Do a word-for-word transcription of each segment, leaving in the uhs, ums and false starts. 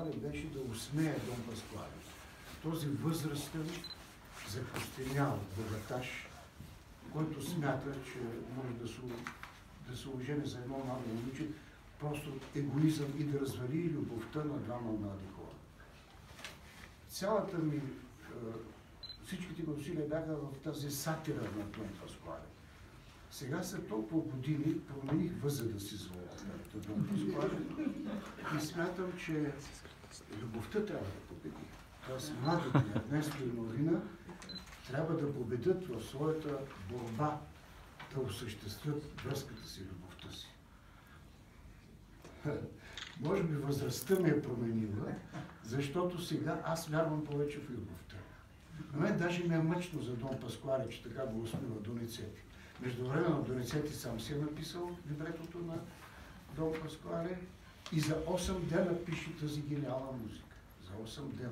Паскуале беше да усмее Дон Паскуале. Този възрастен, закостенял богаташ, който смята, че може да се, да се ожени за едно младо момиче, просто егоизъм и да развали любовта на двама млади хора. Цялата ми, всичките ми усилия бяха в тази сатира на Дон Паскуале. Сега след толкова години промених възгледа си за Дон Паскуале и смятам, че любовта трябва да победи. Тоест младите Ернесто и Норина трябва да победят в своята борба да осъществят връзката си, любовта си. Може би възрастта ме е променила, защото сега аз вярвам повече в любовта. На мен даже ми е мъчно за Дон Паскуале, че така го усмива Доницети. Междувременно Доницети сам си е написал либретото на Дон Паскуале и за осем дена пише тази гениална музика. За осем дена.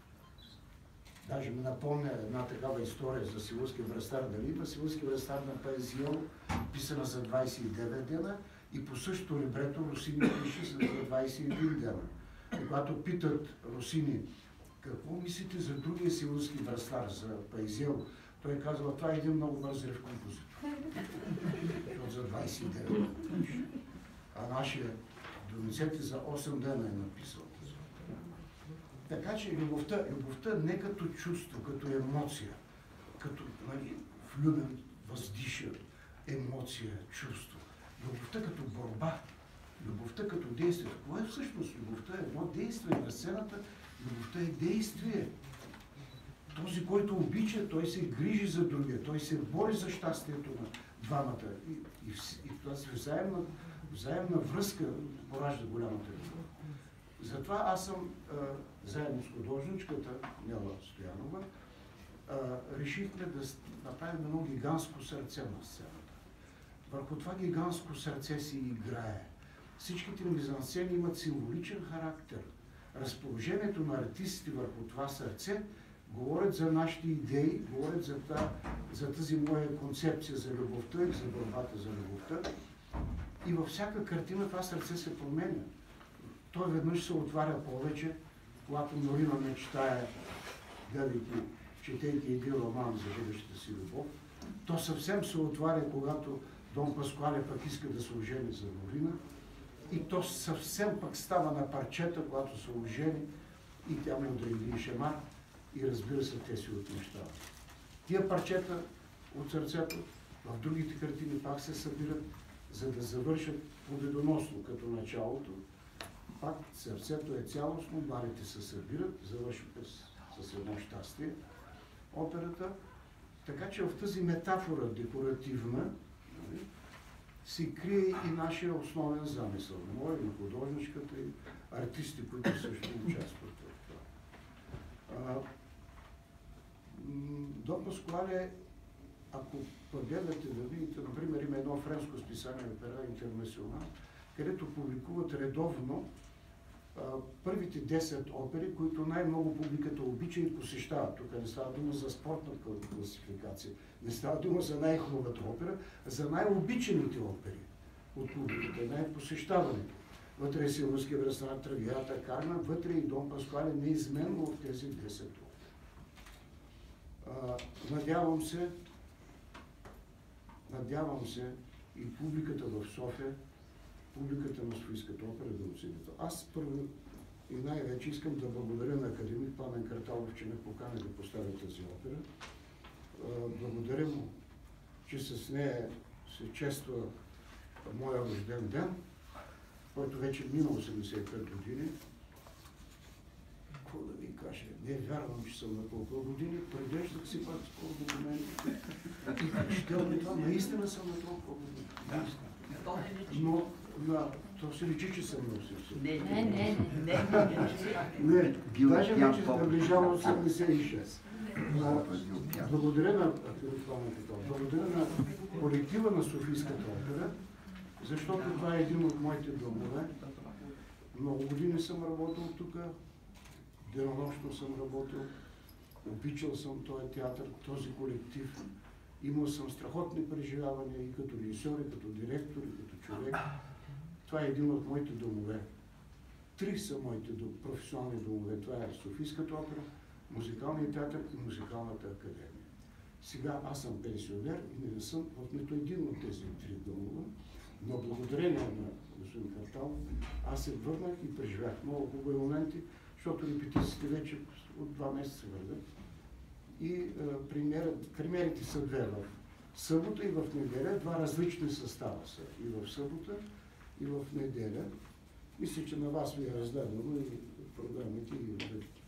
Даже ми напомня една такава история за Сивулски връстар. Дали има Сивулски връстар на Паезиел, писана за двадесет и девет дена, и по същото либрето Росини пише за двадесет и един дена. И когато питат Росини, какво мислите за другия Сивулски връстар, за Паезиел, той казва, това е един много бързрев композитор. Защото за двадесет и девет дена. А нашия Доницети за осем дена е написал. Така че любовта, любовта не като чувство, като емоция, като нали, влюбен, въздиша, емоция, чувство. Любовта като борба, любовта като действие. Кое е всъщност любовта? Едно действие на сцената, любовта е действие. Този, който обича, той се грижи за другия, той се бори за щастието на двамата. И, и, и тази взаимна, взаимна връзка поражда голямата любов. Затова аз съм, а, заедно с художничката Нела Стоянова, а, решихме да направим едно гигантско сърце на сцената. Върху това гигантско сърце си играе. Всичките мизансцени имат символичен характер. Разположението на артистите върху това сърце говорят за нашите идеи, говорят за, та, за тази моя концепция за любовта и за борбата за любовта. И във всяка картина това сърце се променя. Той веднъж се отваря повече, когато Норина мечтае, гледайки, четейки един роман за живещата си любов. То съвсем се отваря, когато Дон Паскуале пък иска да се ожени за Норина. И то съвсем пък става на парчета, когато се ожени и тя му удари един шемар и разбира се, те си отмъщават. Тия парчета от сърцето в другите картини пак се събират, за да завършат победоносно като началото. Пак сърцето е цялостно, барите се събират, завършвате с, с едно щастие операта. Така че в тази метафора декоративна се крие и нашия основен замисъл. Моя и на художничката и артисти, които също участват в това. Дон Паскуале, ако погледнете да видите, например, има едно френско списание Опера Интернационал, където публикуват редовно първите десет опери, които най-много публиката обича и посещават. Тук не става дума за спортна класификация, не става дума за най-хубавата опера, а за най-обичаните опери от публиката, най-посещаваните. Вътре е Сивулски връстар, Травиата, Карна, вътре и Дон Паскуале неизменно от тези десет опери. Надявам се, надявам се и публиката в София, публиката на Софийската опера да оцени. Аз първо и най-вече искам да благодаря на академик Пламен Карталов, че ме покани да поставя тази опера. Благодаря му, че с нея се чества моя рожден ден, който вече мина осемдесет и пет години. Какво да ви кажа? Не вярвам, че съм на колко години. Преглеждах си пак скоро документи. И впечатлено това, наистина съм на толкова години. Но на, то се личи, че съм на осемдесет. Не, не, не, не. Не, даже вече наближава осемдесет и шест. Благодаря на, благодаря на колектива на Софийската опера, защото това е един от моите домове. Много години съм работил тук, денонощно съм работил, обичал съм този театър, този колектив. Имал съм страхотни преживявания и като режисьор, и като директор, и като човек. Това е един от моите домове. Три са моите професионални домове. Това е Софийската опера, Музикалният театър и Музикалната академия. Сега аз съм пенсионер и не съм в нито един от тези три домове, но благодарение на господин Карталов, аз се върнах и преживях много хубави моменти, защото репетициите вече от два месеца вървят. И а, премиер, премиерите са две в събота и в неделя, два различни състава са и в събота, и в неделя. Мисля, че на вас ви е раздадено и програмите и